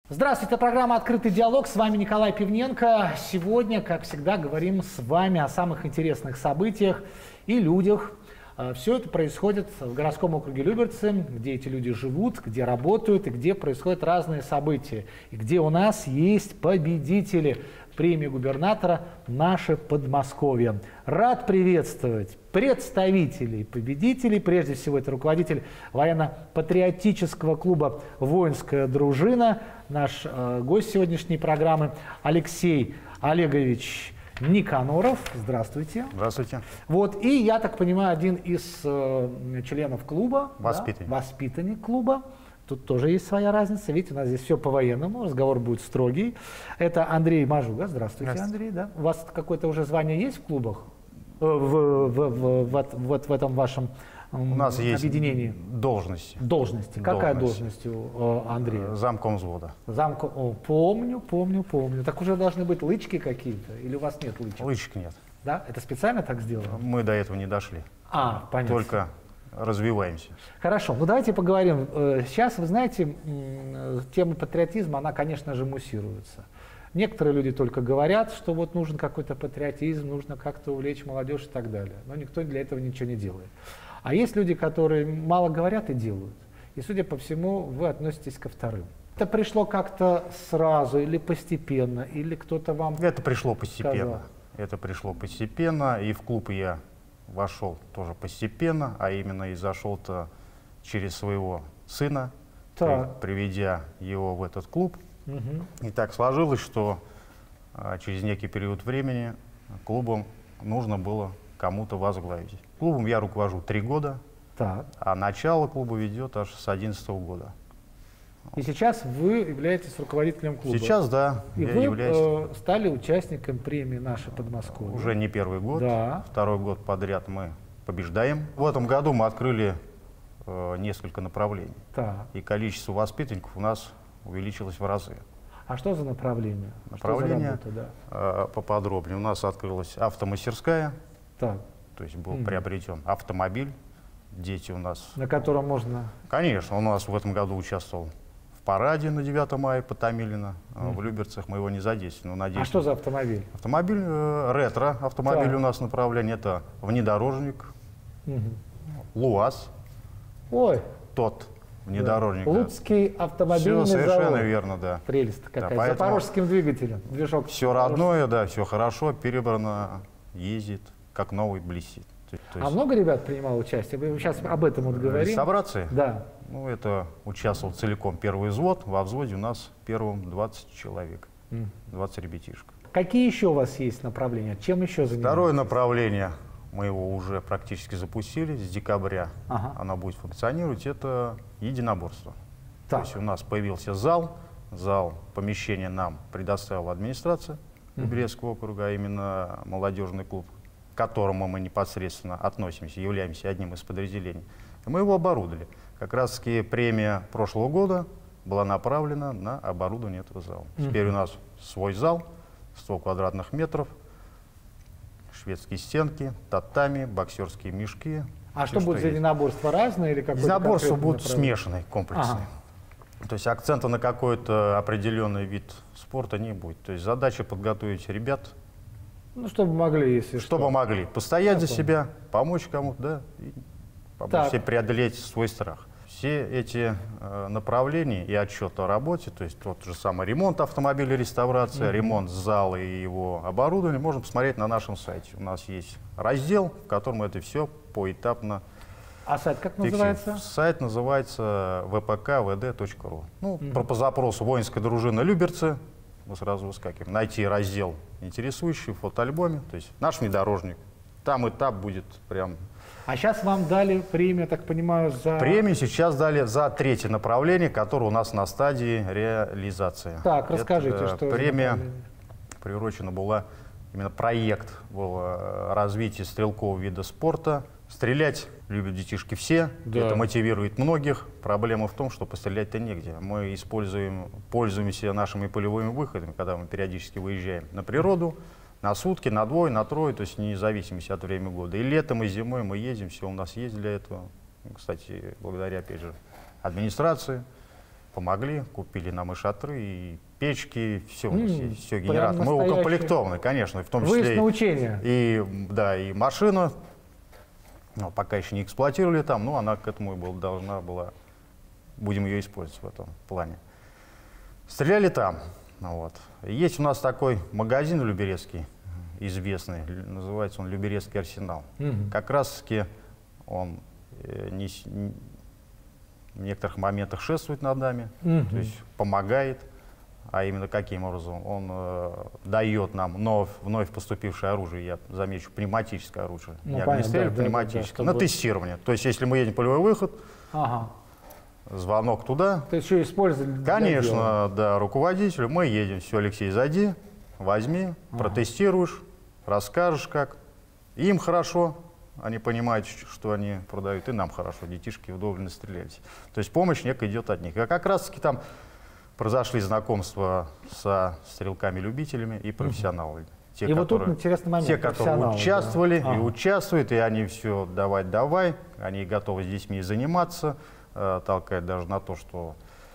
Здравствуйте, это программа «Открытый диалог». С вами Николай Пивненко. Сегодня, как всегда, говорим с вами о самых интересных событиях и людях. Все это происходит в городском округе Люберцы, где эти люди живут, где работают и где происходят разные события. И где у нас есть победители премии губернатора «Наше Подмосковье». Рад приветствовать представителей победителей. Прежде всего, это руководитель военно-патриотического клуба «Воинская дружина», наш гость сегодняшней программы Алексей Олегович Никаноров. Здравствуйте. Здравствуйте. Вот, и, я так понимаю, один из членов клуба. Воспитанник. Да, воспитанник клуба. Тут тоже есть своя разница. Видите, у нас здесь все по-военному, разговор будет строгий. Это Андрей Мажуга. Здравствуйте, Андрей. Да? У вас какое-то уже звание есть в клубах? В этом вашем у нас объединении? Есть должности. Должности. Какая должность у Андрея? Замком взвода. Помню. Так уже должны быть лычки какие-то? Или у вас нет лычек? Лычек нет. Да? Это специально так сделано? Мы до этого не дошли. Понятно. Только развиваемся. Хорошо, ну давайте поговорим. Сейчас, вы знаете, тема патриотизма, она, конечно же, муссируется. Некоторые люди только говорят, что вот нужен какой-то патриотизм, нужно как-то увлечь молодежь и так далее. Но никто для этого ничего не делает. А есть люди, которые мало говорят и делают. И, судя по всему, вы относитесь ко вторым. Это пришло как-то сразу или постепенно, или кто-то вам Это пришло постепенно. сказал? Это пришло постепенно, и в клуб я вошел тоже постепенно, а именно и зашел-то через своего сына, приведя его в этот клуб. И так сложилось, что через некий период времени клубом нужно было кому-то возглавить. Клубом я руковожу 3 года, а начало клуба ведет аж с 2011 года. И сейчас вы являетесь руководителем клуба? Сейчас, да. И я вы являюсь... стали участником премии «Наше Подмосковье». Уже не первый год. Да. Второй год подряд мы побеждаем. В этом году мы открыли несколько направлений. И количество воспитанников у нас увеличилось в разы. А что за направление? Направление, что за работа, поподробнее. У нас открылась автомастерская. То есть был приобретен автомобиль. Дети у нас... На котором можно... Конечно, у нас в этом году участвовал в параде на 9 мая по Томилино. В Люберцах мы его не задействовали. Но надеюсь, А что за автомобиль? Автомобиль ретро. Автомобиль у нас направление. Это внедорожник, ЛУАЗ. Ой. Тот внедорожник. Луцкий автомобильный завод. Все совершенно завод. верно, да. Прелесть какая. Да, с запорожским двигателем. Движок. Все родное, да, все хорошо, перебрано, ездит, как новый, блестит. А много ребят принимало участие? Мы сейчас об этом вот говорим. Реставрации? Да. Ну, это участвовал целиком первый взвод. Во взводе у нас первым 20 человек, 20 ребятишек. Какие еще у вас есть направления? Чем еще занимаетесь? Второе направление, мы его уже практически запустили, с декабря оно будет функционировать, это единоборство. То есть у нас появился зал, помещение нам предоставила администрация Люберецкого округа, а именно молодежный клуб, к которому мы непосредственно относимся, являемся одним из подразделений. И мы его оборудовали. Как раз-таки премия прошлого года была направлена на оборудование этого зала. Теперь у нас свой зал, 100 квадратных метров, шведские стенки, татами, боксерские мешки. А что будет за единоборство, разное или какое-то? Единоборства будут смешанные, комплексные. То есть акцента на какой-то определенный вид спорта не будет. То есть задача подготовить ребят. Ну, чтобы могли, если чтобы могли постоять за себя, помочь кому-то, да, и помочь себе преодолеть свой страх. Все эти направления и отчет о работе, то есть тот же самый ремонт автомобиля, реставрация, ремонт зала и его оборудования, можно посмотреть на нашем сайте. У нас есть раздел, в котором это все поэтапно. А сайт как называется? Сайт называется vpkvd.ru. Ну, по запросу «Воинская дружина Люберцы» мы сразу выскакиваем. Найти раздел интересующий в фотоальбоме, то есть наш внедорожник. Там этап будет прям... А сейчас вам дали премию, так понимаю, за... Премию сейчас дали за третье направление, которое у нас на стадии реализации. Так, расскажите, что премия приурочена была, именно проект был развития стрелкового вида спорта. Стрелять любят детишки все, это мотивирует многих. Проблема в том, что пострелять-то негде. Мы пользуемся нашими полевыми выходами, когда мы периодически выезжаем на природу, на сутки, на двое, на трое, то есть вне зависимости от времени года. И летом, и зимой мы ездим, все у нас есть для этого. Кстати, благодаря, опять же, администрации, помогли, купили нам и шатры, и печки, все у нас есть, все генератор. Мы укомплектованы, конечно, в том числе и машина. Но пока еще не эксплуатировали там, но она к этому должна была, будем ее использовать в этом плане. Стреляли там. Вот. Есть у нас такой магазин в Люберецкий, известный, называется он Люберецкий арсенал. Как раз-таки он в некоторых моментах шествует над нами, то есть помогает. А именно каким образом? Он дает нам вновь поступившее оружие, я замечу, пневматическое оружие. Не огнестрельное, пневматическое, на тестирование. То есть если мы едем полевой выход, звонок туда. То есть еще использовали? Конечно, да, руководителю. Мы едем, все, Алексей, зайди, возьми, протестируешь, расскажешь как. Им хорошо, они понимают, что они продают, и нам хорошо, детишки вдоволь настрелялись. То есть помощь некая идет от них. А как раз-таки там произошли знакомства со стрелками-любителями и профессионалами. Те, и вот тут интересный момент. Те, которые участвовали и участвуют, и они все давай, они готовы с детьми заниматься, толкают даже на то, что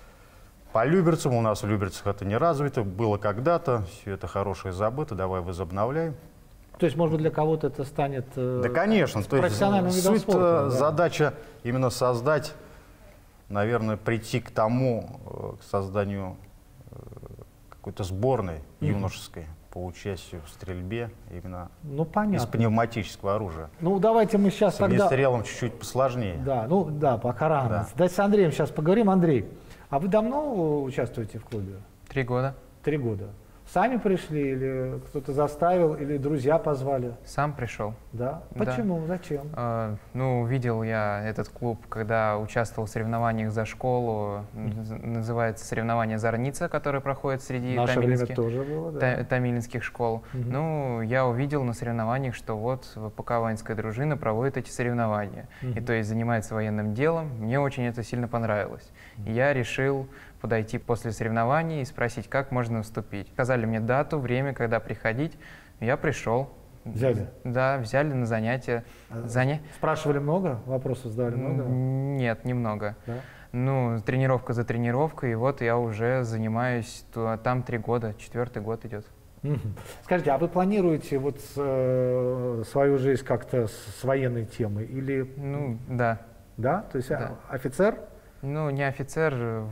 по люберцам, у нас в Люберцах это не развито, было когда-то, все это хорошее забыто, давай возобновляем. То есть, может быть, для кого-то это станет да, конечно, профессиональным видом спорта? Задача именно создать, наверное, прийти к тому, к созданию какой-то сборной юношеской по участию в стрельбе именно из пневматического оружия. Ну, давайте мы сейчас тогда... С огнестрелом чуть-чуть посложнее. Да, ну да, пока рано. Да. Давайте с Андреем сейчас поговорим. Андрей, а вы давно участвуете в клубе? 3 года. 3 года. Сами пришли или кто-то заставил, или друзья позвали? Сам пришел. Да? Почему? Да. Зачем? Ну, видел я этот клуб, когда участвовал в соревнованиях за школу. Называется соревнование «Зорница», которое проходит среди томилинских школ. Ну, я увидел на соревнованиях, что вот ВПК «Воинская дружина» проводит эти соревнования. И то есть занимается военным делом. Мне очень это сильно понравилось. И я решил подойти после соревнований и спросить, как можно вступить. Сказали мне дату, время, когда приходить. Я пришел. Взяли? Да, взяли на занятия. Спрашивали много? Вопросов задали много? Нет, немного. Да? Ну, тренировка за тренировкой, и вот я уже занимаюсь, там 3 года, 4-й год идет. Скажите, а вы планируете вот свою жизнь как-то с военной темой? Или... Ну, да. Да? То есть офицер? Ну, не офицер,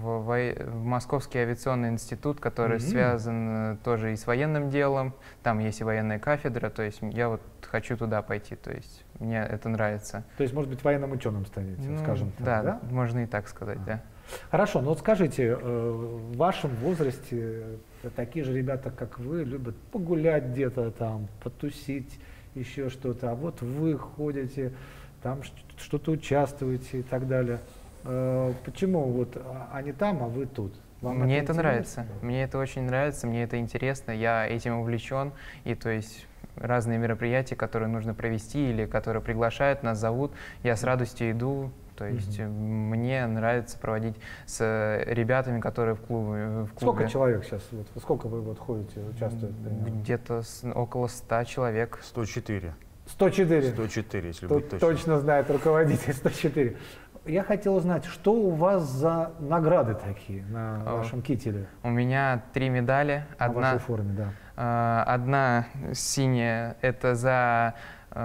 в Московский авиационный институт, который связан тоже и с военным делом. Там есть и военная кафедра, то есть я вот хочу туда пойти, то есть мне это нравится. То есть, может быть, военным ученым станете, скажем так, да? Можно и так сказать, да. Хорошо, но вот скажите, в вашем возрасте такие же ребята, как вы, любят погулять где-то там, потусить, еще что-то, а вот вы ходите, там что-то участвуете и так далее. Почему вот они там, а вы тут? Мне это нравится, мне это очень нравится, мне это интересно, я этим увлечен, и то есть разные мероприятия, которые нужно провести или которые приглашают, нас зовут, я с радостью иду, то есть мне нравится проводить с ребятами, которые в клубе. Сколько человек сейчас, сколько вы вот ходите, участвуете? Где-то около 100 человек. 104. 104? 104, если быть точно. Точно знает руководитель, 104. Я хотел узнать, что у вас за награды такие на вашем кителе? У меня 3 медали. На вашей форме, да. Одна синяя – это за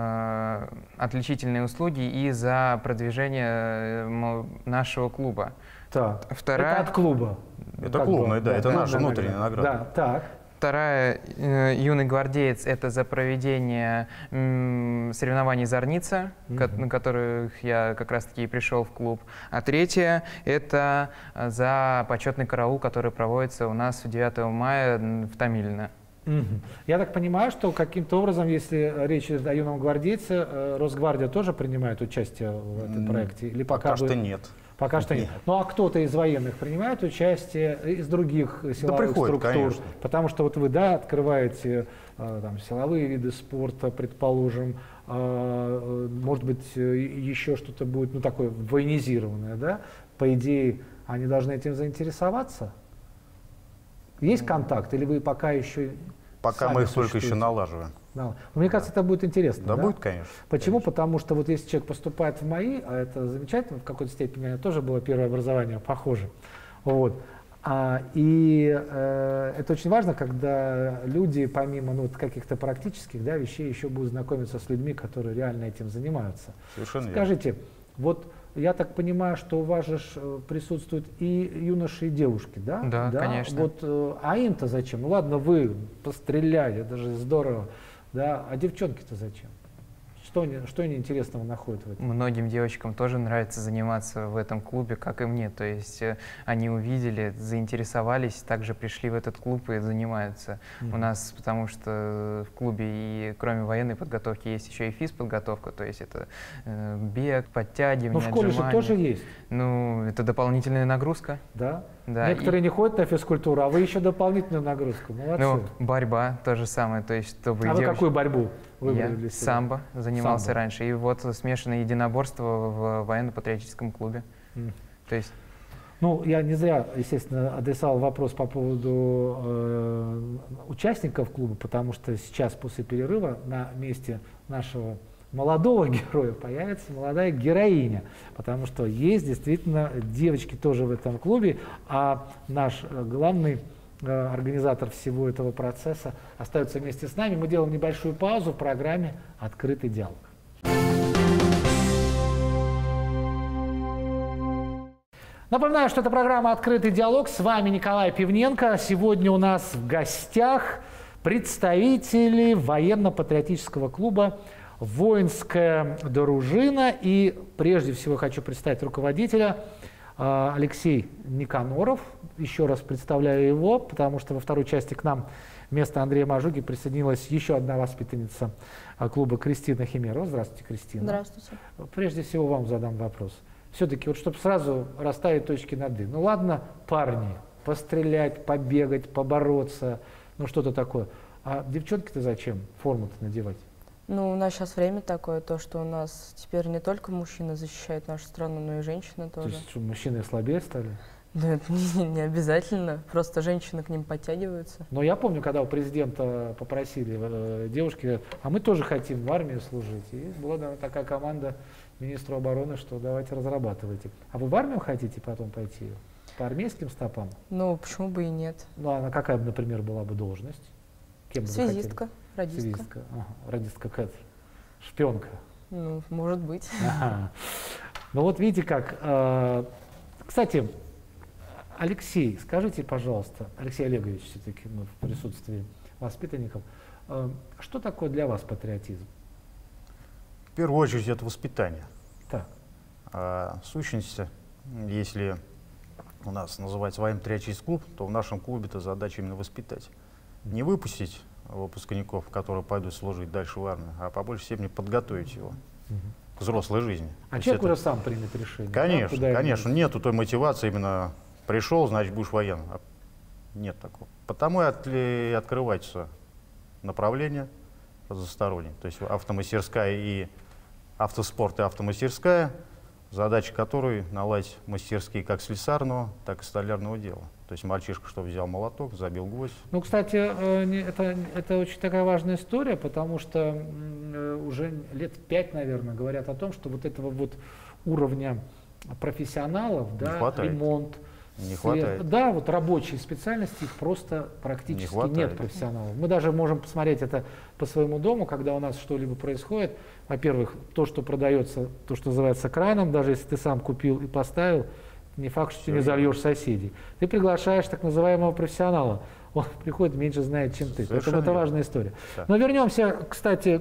отличительные услуги и за продвижение нашего клуба. Так, вторая... это от клуба? Это клубная, да, это наша внутренняя награда. Да, так. Вторая «Юный гвардеец» — это за проведение соревнований «Зорница», на которых я как раз-таки и пришел в клуб. А третья — это за почетный караул, который проводится у нас 9 мая в Томилино. Я так понимаю, что каким-то образом, если речь идет о юном гвардейце, Росгвардия тоже принимает участие в этом проекте? Или пока что нет. Пока что нет. Ну а кто-то из военных принимает участие, из других силовых структур? Конечно. Потому что вот вы, да, открываете там, силовые виды спорта, предположим, может быть, еще что-то будет, ну, такое военизированное, да? По идее, они должны этим заинтересоваться? Есть контакт, или вы пока еще... Пока мы их только еще налаживаем. Но мне кажется, это будет интересно. Да, будет, конечно. Почему? Конечно. Потому что вот если человек поступает в МАИ, а это замечательно, в какой-то степени у меня тоже было первое образование похоже, Вот. Это очень важно, когда люди, помимо каких-то практических вещей, еще будут знакомиться с людьми, которые реально этим занимаются. Совершенно Скажите, вот я так понимаю, что у вас же присутствуют и юноши, и девушки, да? Да, конечно. Вот, а им-то зачем? Ну ладно, вы постреляли, это же здорово, да? А девчонки-то зачем? Что они интересного находят в этом? Многим девочкам тоже нравится заниматься в этом клубе, как и мне. То есть они увидели, заинтересовались, также пришли в этот клуб и занимаются. У нас, потому что в клубе и кроме военной подготовки есть еще и физподготовка, то есть это бег, подтягивание, в школе же тоже есть. Ну, это дополнительная нагрузка. Да? Да. Некоторые не ходят на физкультуру, а вы еще дополнительную нагрузку. Молодцы. Ну, борьба то же самое, то есть чтобы вы какую борьбу выбрали для себя? Самбо занимался раньше, и вот смешанное единоборство в военно-патриотическом клубе. То есть... Ну, я не зря, естественно, адресовал вопрос по поводу участников клуба, потому что сейчас, после перерыва, на месте нашего молодого героя появится молодая героиня, потому что есть действительно девочки тоже в этом клубе, а наш главный организатор всего этого процесса остается вместе с нами. Мы делаем небольшую паузу в программе «Открытый диалог». Напоминаю, что это программа «Открытый диалог». С вами Николай Пивненко. Сегодня у нас в гостях представители военно-патриотического клуба «Воинская дружина». И прежде всего хочу представить руководителя Алексей Никаноров. Еще раз представляю его, потому что во второй части к нам вместо Андрея Мажуги присоединилась еще одна воспитанница клуба Кристина Химерова. Здравствуйте, Кристина. Здравствуйте. Прежде всего вам задам вопрос. Все-таки, вот чтобы сразу расставить точки над «и». Ну ладно, парни, пострелять, побегать, побороться, ну что-то такое. А девчонки-то зачем форму-то надевать? Ну, у нас сейчас время такое, то, что у нас теперь не только мужчины защищают нашу страну, но и женщины тоже. То есть что, мужчины слабее стали? Да, это не обязательно, просто женщины к ним подтягиваются. Но я помню, когда у президента попросили девушки, а мы тоже хотим в армии служить. И была дана такая команда министру обороны, что давайте разрабатывайте. А вы в армию хотите потом пойти? По армейским стопам? Ну, почему бы и нет. Ну, а какая, например, была бы должность? Кем бы связистка, радистка. Связистка, радистка какая-то, шпионка. Ну, может быть. Ага. Ну вот видите как. Кстати, Алексей, скажите, пожалуйста, Алексей Олегович, все-таки мы в присутствии воспитанников, что такое для вас патриотизм? В первую очередь это воспитание. Так. В сущности, если у нас называется военно-патриотический клуб, то в нашем клубе-то задача именно воспитать. Не выпустить выпускников, которые пойдут служить дальше в армию, а по большей степени подготовить его к взрослой жизни. А человек уже сам примет решение? Конечно, да, конечно. Нету той мотивации именно пришел, значит, будешь военным. Нет такого. Потому и открываются направления разносторонние. То есть автомастерская и автоспорт и автомастерская, задача которой наладить мастерские как слесарного, так и столярного дела. То есть мальчишка, что взял молоток, забил гвоздь. Ну, кстати, это очень такая важная история, потому что уже лет 5, наверное, говорят о том, что вот этого вот уровня профессионалов, да, ремонт, не хватает. Да, вот рабочие специальности, их просто практически нет профессионалов. Мы даже можем посмотреть это по своему дому, когда у нас что-либо происходит. Во-первых, то, что продается, то, что называется краном, даже если ты сам купил и поставил, не факт, что ты не зальешь соседей. Ты приглашаешь так называемого профессионала. Он приходит, меньше знает, чем ты. Поэтому это важная история. Да. Но вернемся, кстати,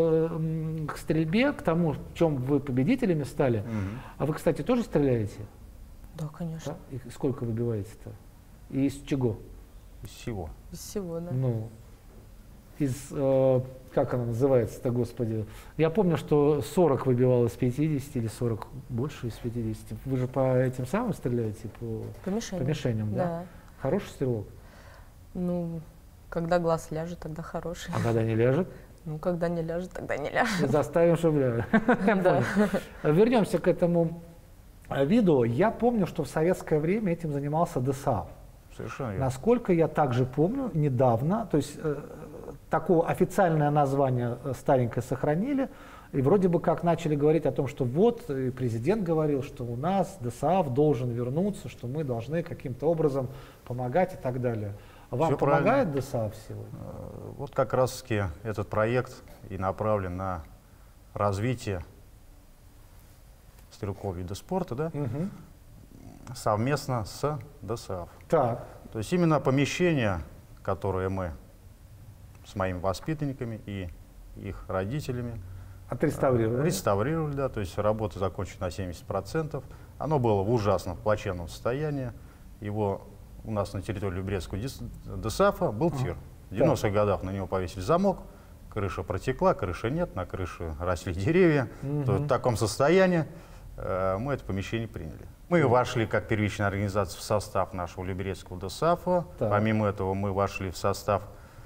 к стрельбе, к тому, в чем вы победителями стали. А вы, кстати, тоже стреляете? Да, конечно. Да? И сколько выбиваете-то? И из чего? Из всего. Из всего, да. Ну, из, как она называется-то, господи? Я помню, что 40 выбивал из 50 или 40 больше из 50. Вы же по этим самым стреляете? По мишеням, да? Да. Хороший стрелок? Ну, когда глаз ляжет, тогда хороший. А когда не ляжет? Ну, когда не ляжет, тогда не ляжет. Заставим, чтобы ляжет. Вернемся к этому виду. Я помню, что в советское время этим занимался ДСА. Совершенно. Насколько я также помню, недавно, то есть такое официальное название старенькое сохранили, И вроде бы как начали говорить о том, что вот и президент говорил, что у нас ДОСААФ должен вернуться, что мы должны каким-то образом помогать и так далее. Вам Все помогает ДОСААФ сегодня? Вот как раз-таки этот проект и направлен на развитие стрелкового вида спорта, да, совместно с ДОСААФ. Так. То есть именно помещения, которые мы с моими воспитанниками и их родителями реставрировали, да, то есть работа закончена на 70%. Оно было в ужасном, плачевном состоянии. Его у нас на территории Люберецкого ДОСААФа был тир. В 90-х годах на него повесили замок, крыша протекла, крыши нет, на крыше росли деревья. В таком состоянии мы это помещение приняли. Мы вошли как первичная организация в состав нашего Люберецкого ДОСААФа. Помимо этого мы вошли в состав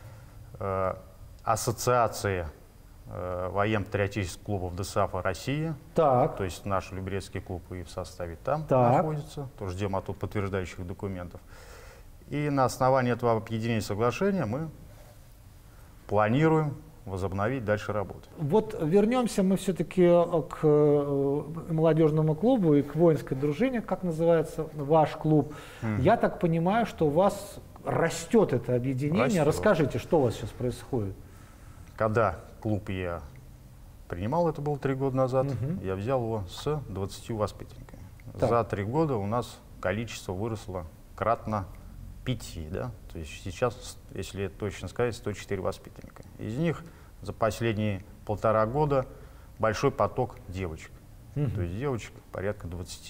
ассоциации военно-патриотических клубов ДОСААФа России. То есть наш Люберецкий клуб и в составе там находится. Тоже ждем оттуда подтверждающих документов. И на основании этого объединения соглашения мы планируем возобновить дальше работу. Вот вернемся мы все-таки к молодежному клубу и к воинской дружине, как называется ваш клуб. Я так понимаю, что у вас растет это объединение. Расскажите, что у вас сейчас происходит? Когда клуб я принимал, это было 3 года назад, я взял его с 20 воспитанниками. За 3 года у нас количество выросло кратно 5, да? То есть сейчас, если точно сказать, 104 воспитанника. Из них за последние 1,5 года большой поток девочек. То есть девочек порядка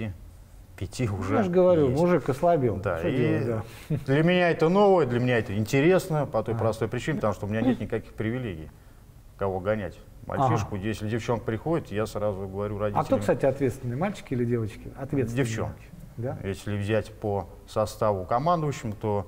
25 уже. Я же говорю, есть. Мужик ослабел. Да, для меня это новое, для меня это интересно по той простой причине, потому что у меня нет никаких привилегий, кого гонять. Мальчишку, если девчонка приходит, я сразу говорю родителям. А кто, кстати, ответственный, мальчики или девочки? Ответственные. Девчонки. Да? Если взять по составу командующим, то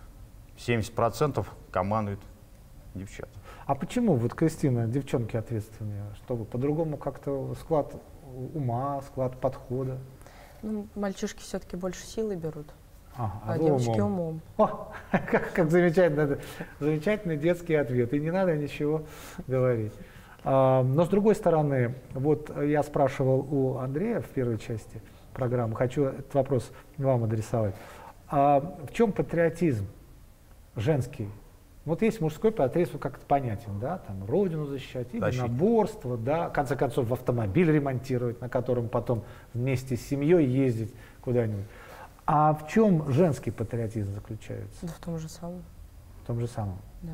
70% командуют девчата. А почему, вот, Кристина, девчонки ответственные? Чтобы по-другому как-то склад ума, склад подхода? Ну, мальчишки все-таки больше силы берут, а девочки умом. О, как замечательно, замечательный детский ответ, и не надо ничего говорить. Но с другой стороны, вот я спрашивал у Андрея в первой части программы, хочу этот вопрос вам адресовать. В чем патриотизм женский? Вот есть мужской патриотизм, как-то понятен, да, там родину защищать, единоборство, да, в конце концов автомобиль ремонтировать, на котором потом вместе с семьей ездить куда-нибудь. А в чем женский патриотизм заключается? Да в том же самом. В том же самом? Да.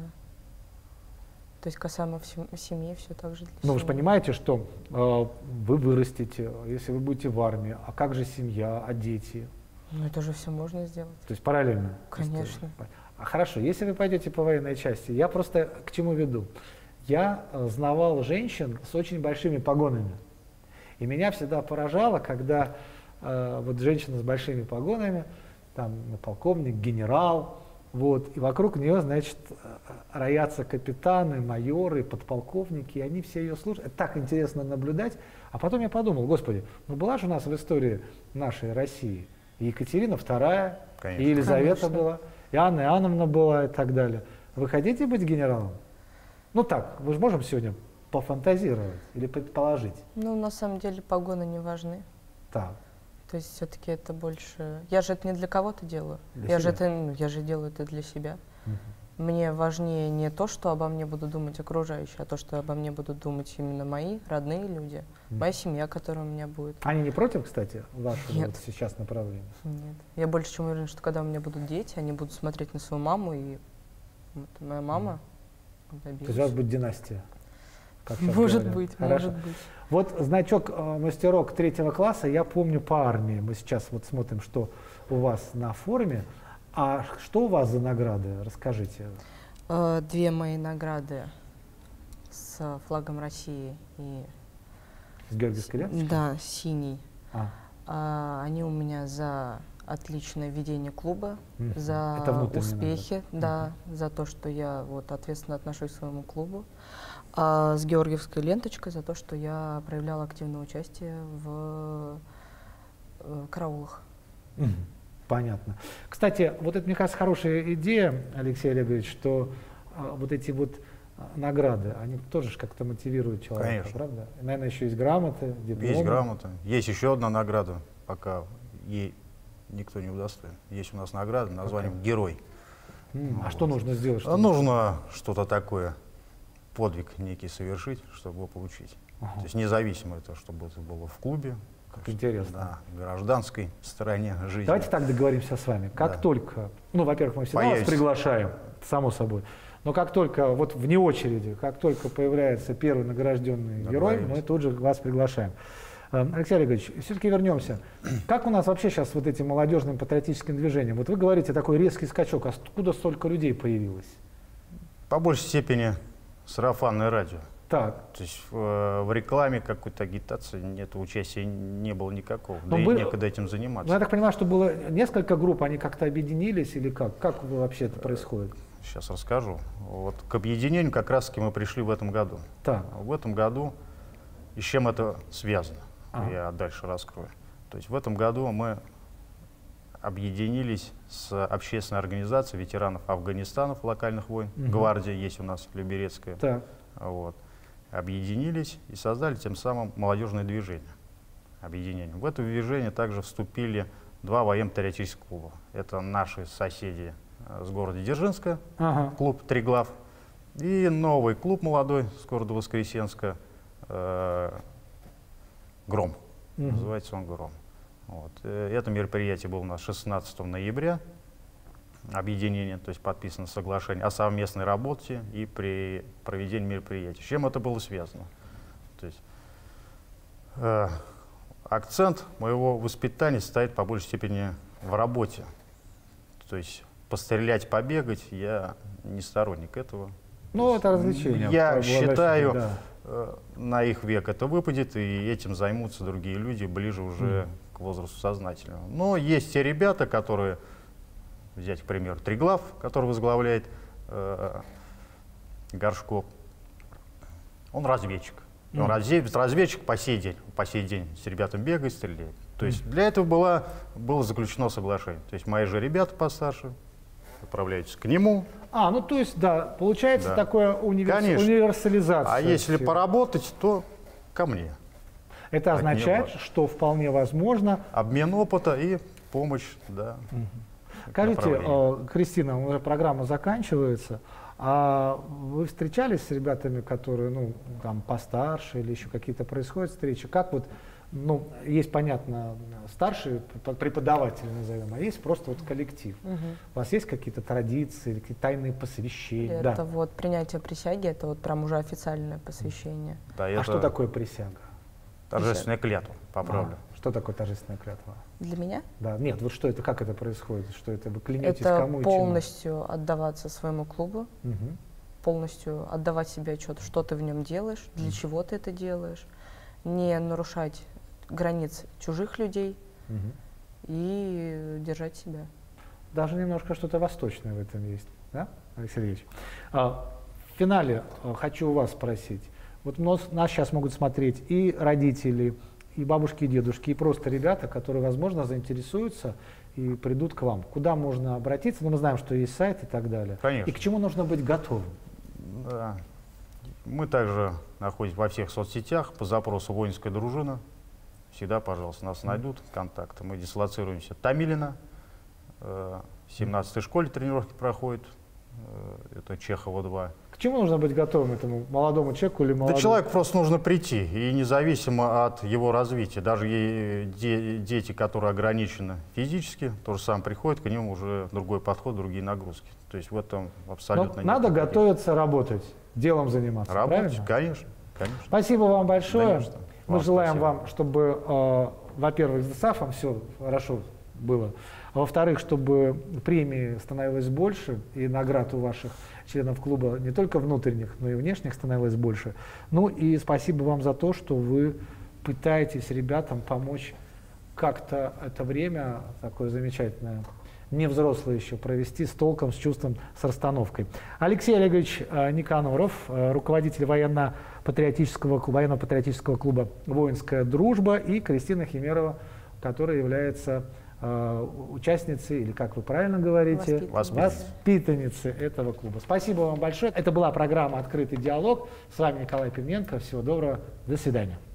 То есть касаемо в семье все так же. Ну вы же понимаете, что вы вырастете, если вы будете в армии, а как же семья, а дети? Ну это же все можно сделать. То есть параллельно? Конечно. Хорошо, если вы пойдете по военной части, я просто к чему веду? Я знавал женщин с очень большими погонами. И меня всегда поражало, когда вот женщина с большими погонами, там полковник, генерал, вот, и вокруг нее, значит, роятся капитаны, майоры, подполковники, и они все ее слушают. Это так интересно наблюдать. А потом я подумал, господи, ну была же у нас в истории нашей России и Екатерина II, Конечно. И Елизавета была, и Анна Иоанновна была и так далее. Вы хотите быть генералом? Ну так, мы же можем сегодня пофантазировать или предположить. Ну, на самом деле, погоны не важны. Так. То есть все-таки это больше... Я же это не для кого-то делаю. Я же делаю это для себя. Мне важнее не то, что обо мне будут думать окружающие, а то, что обо мне будут думать именно мои родные люди, моя семья, которая у меня будет. Они не против, кстати, вашего вот сейчас направления? Нет. Я больше чем уверена, что когда у меня будут дети, они будут смотреть на свою маму, и вот моя мама добилась. То есть у вас будет династия? Может быть, Хорошо. может быть. Вот значок мастерок 3 класса я помню по армии. Мы сейчас вот смотрим, что у вас на форме. А что у вас за награды? Расскажите. 2 мои награды с флагом России и... С Георгиевской ленточкой? Да, синий. Они у меня за отличное ведение клуба, за успехи, да, за то, что я вот ответственно отношусь к своему клубу. А с Георгиевской ленточкой за то, что я проявляла активное участие в караулах. Понятно. Кстати, вот это, мне кажется, хорошая идея, Алексей Олегович, что вот эти вот награды, они тоже как-то мотивируют человека, конечно. Правда? И, наверное, еще есть грамоты, дипломы. Есть грамота. Есть еще одна награда, пока ей никто не удостоен. Есть у нас награда названием «Герой». А что нужно сделать? Нужно что-то такое, подвиг некий совершить, чтобы его получить. То есть независимо это, чтобы это было в клубе, как интересно. На гражданской стороне жизни. Давайте так договоримся с вами. Как только, ну, во-первых, мы всегда вас приглашаем, само собой, но как только, вот вне очереди, как только появляется первый награжденный герой, мы тут же вас приглашаем. Алексей Олегович, все-таки вернемся. Как у нас вообще сейчас вот этим молодежным патриотическим движением? Вот вы говорите, такой резкий скачок, откуда столько людей появилось? По большей степени сарафанное радио. Так. То есть в рекламе какой-то агитации нет, участия не было никакого, да и некогда этим заниматься. Ну, я так понимаю, что было несколько групп, они как-то объединились или как? Как вообще это происходит? Сейчас расскажу. Вот к объединению как раз-таки мы пришли в этом году. Так. В этом году, и с чем это связано, я дальше раскрою. То есть в этом году мы объединились с общественной организацией ветеранов Афганистана, локальных войн. Гвардия есть у нас, Люберецкая. Так. Вот. Объединились и создали тем самым молодежное движение. Объединение. В это движение также вступили два военно-патриотических клуба. Это наши соседи с города Дзержинска, клуб «Триглав», и новый клуб молодой с города Воскресенска, «Гром». Называется он «Гром». Вот. Это мероприятие было у нас 16 ноября. Объединение, то есть подписано соглашение о совместной работе и при проведении мероприятий. С чем это было связано? То есть, акцент моего воспитания стоит по большей степени в работе. То есть пострелять, побегать, я не сторонник этого. Ну, это развлечение. Я считаю, на их век это выпадет, и этим займутся другие люди, ближе уже к возрасту сознательного. Но есть те ребята, которые... Взять, к примеру, Триглав, который возглавляет Горшков. Он разведчик. Он разведчик по сей день с ребятами бегает, стреляет. То есть для этого было заключено соглашение. То есть мои же ребята постарше отправляются к нему. Ну то есть, да, получается такое универсализация. А если поработать, то ко мне. Это означает, что вполне возможно... Обмен опыта и помощь, да. Скажите, Кристина, уже программа заканчивается, а вы встречались с ребятами, которые, ну, там, постарше или еще какие-то происходят встречи? Как вот, ну, есть, понятно, старшие преподаватели, назовем, а есть просто вот коллектив. У вас есть какие-то традиции, какие-то тайные посвящения? Это вот принятие присяги, это вот прям уже официальное посвящение. Да, что такое присяга? Торжественная клятва, поправлю. Что такое торжественная клятва? Для меня? Да, нет, вот что это, как это происходит? Что это, вы клянетесь это кому и полностью отдаваться своему клубу, полностью отдавать себе отчет, что ты в нем делаешь, для чего ты это делаешь, не нарушать границ чужих людей и держать себя. Даже немножко что-то восточное в этом есть, да, Алексей Ильич? В финале хочу у вас спросить. Вот нас сейчас могут смотреть и родители, и бабушки, и дедушки, и просто ребята, которые, возможно, заинтересуются и придут к вам. Куда можно обратиться? Ну, мы знаем, что есть сайт и так далее. Конечно. И к чему нужно быть готовым? Да. Мы также находимся во всех соцсетях по запросу «Воинская дружина». Всегда, пожалуйста, нас найдут, контакты. Мы дислоцируемся Томилино, в 17-й школе тренировки проходят, это Чехова 2. К чему нужно быть готовым этому молодому человеку или молодому? Да человеку просто нужно прийти, и независимо от его развития, даже дети, которые ограничены физически, тоже сам приходят, к ним уже другой подход, другие нагрузки. То есть в этом абсолютно нет. Надо готовиться работать, делом заниматься, работать, правильно? конечно, конечно. Спасибо вам большое. Конечно. Мы желаем вам, чтобы, во-первых, с ДСАФом все хорошо было, а во-вторых, чтобы премии становилось больше и наград у ваших членов клуба не только внутренних, но и внешних становилось больше. Ну и спасибо вам за то, что вы пытаетесь ребятам помочь как-то это время такое замечательное, не взрослое еще, провести с толком, с чувством, с расстановкой. Алексей Олегович Никаноров, руководитель военно-патриотического клуба «Воинская дружба», и Кристина Химерова, которая является участницы, или как вы правильно говорите, воспитанницы этого клуба. Спасибо вам большое. Это была программа «Открытый диалог». С вами Николай Пивненко. Всего доброго. До свидания.